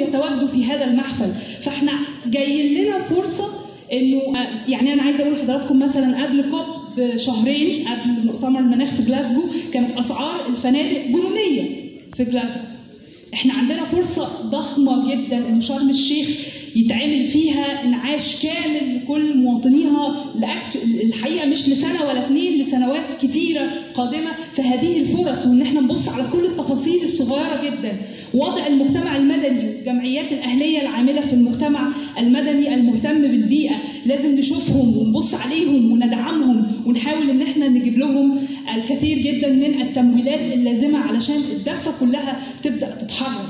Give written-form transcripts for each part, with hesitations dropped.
يتواجدوا في هذا المحفل. فاحنا جايين لنا فرصه انه يعني انا عايزه اقول لحضراتكم مثلا قبل كوب بشهرين، قبل مؤتمر المناخ في جلاسجو، كانت اسعار الفنادق جنونيه في جلاسجو. احنا عندنا فرصه ضخمه جدا ان شرم الشيخ يتعمل فيها انعاش كامل لكل مواطنيها، الحقيقه مش لسنه ولا اتنين، لسنوات كتيره قادمه. فهذه الفرص وان احنا نبص على كل التفاصيل الصغيره جدا، وضع المجتمع المدني والجمعيات الاهليه العامله في المجتمع المدني المهتم بالبيئه، لازم نشوفهم ونبص عليهم وندعمهم ونحاول ان احنا نجيب لهم الكثير جدا من التمويلات اللازمه علشان الدفه كلها تبدا تتحرك.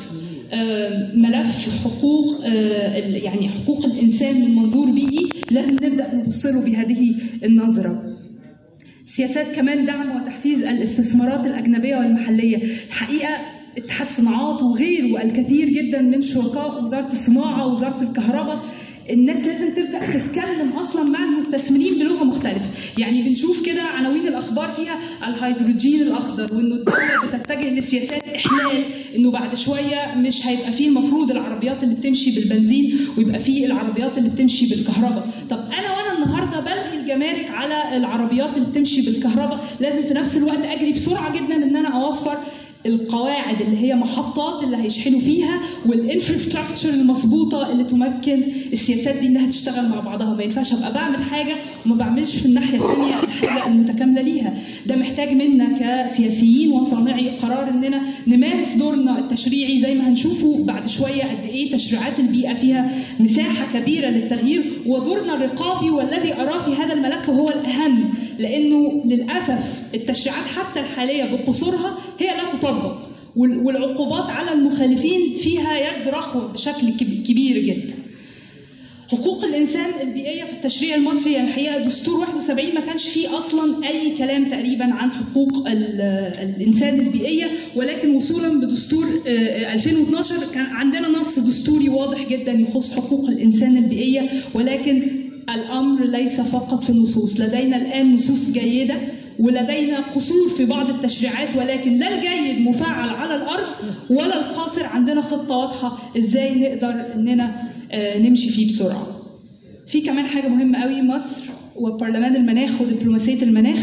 ملف حقوق يعني حقوق الانسان من منظور بيئي لازم نبدا نبص له بهذه النظره. سياسات كمان دعم وتحفيز الاستثمارات الاجنبيه والمحليه. الحقيقه اتحاد صناعات وغيره والكثير جدا من شركاء وزاره الصناعه ووزاره الكهرباء، الناس لازم تبدا تتكلم اصلا مع المستثمرين بلغه مختلفه. يعني بنشوف كده عناوين الاخبار فيها الهيدروجين الاخضر، وانه الدوله بتتجه لسياسات احلال، انه بعد شويه مش هيبقى فيه المفروض العربيات اللي بتمشي بالبنزين ويبقى فيه العربيات اللي بتمشي بالكهرباء. طب وانا النهارده بلغي الجمارك على العربيات اللي بتمشي بالكهرباء، لازم في نفس الوقت اجري بسرعه جدا ان انا اوفر القواعد اللي هي محطات اللي هيشحنوا فيها والانفراستراكشر المظبوطه اللي تمكن السياسات دي انها تشتغل مع بعضها. ما ينفعش ابقى بعمل حاجه وما بعملش في الناحيه الثانيه الحاجه المتكامله ليها. ده محتاج منا كسياسيين وصانعي قرار اننا نمارس دورنا التشريعي زي ما هنشوفوا بعد شويه قد ايه تشريعات البيئه فيها مساحه كبيره للتغيير، ودورنا الرقابي والذي اراه في هذا الملف هو الاهم، لانه للاسف التشريعات حتى الحاليه بقصورها هي لا تطبق، والعقوبات على المخالفين فيها يد رخوة بشكل كبير جدا. حقوق الإنسان البيئية في التشريع المصري، يعني الحقيقة دستور 71 ما كانش فيه أصلا أي كلام تقريبا عن حقوق الإنسان البيئية، ولكن وصولا بدستور 2012 كان عندنا نص دستوري واضح جدا يخص حقوق الإنسان البيئية. ولكن الأمر ليس فقط في النصوص، لدينا الآن نصوص جيدة ولدينا قصور في بعض التشريعات، ولكن لا الجيد مفعل على الارض ولا القاصر عندنا خطه واضحه ازاي نقدر اننا نمشي فيه بسرعه. في كمان حاجه مهمه قوي، مصر وبرلمان المناخ ودبلوماسيه المناخ.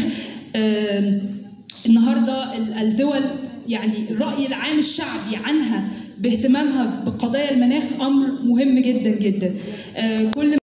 النهارده الدول يعني الراي العام الشعبي عنها باهتمامها بقضايا المناخ امر مهم جدا جدا. كل